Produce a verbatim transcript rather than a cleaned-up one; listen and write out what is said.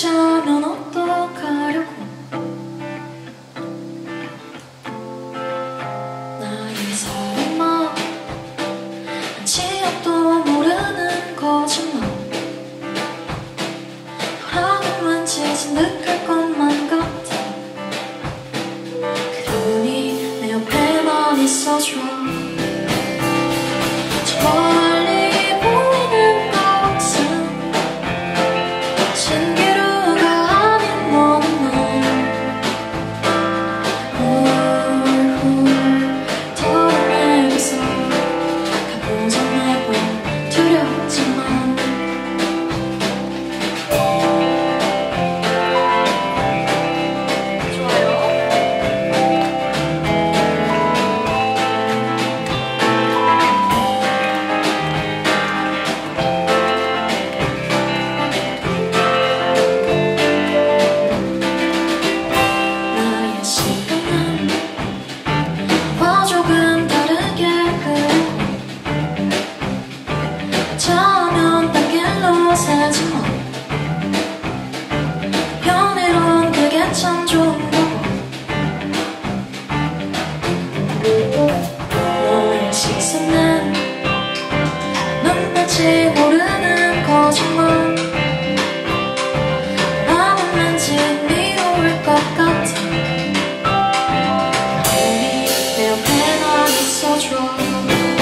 어쩌면 어떡하려고 나의 사랑만 지역도 모르는 거짓말 너랑은 왠지 진득할 것만 같아 그러니 내 옆에만 있어줘 어쩌면 딴 길로 새지만 편의로운 그게 참 좋은 거고 너의 시선은 눈빛이 모르는 거짓말 나는 왠지 미워할 것 같아 그러니 내 옆에만 있어줘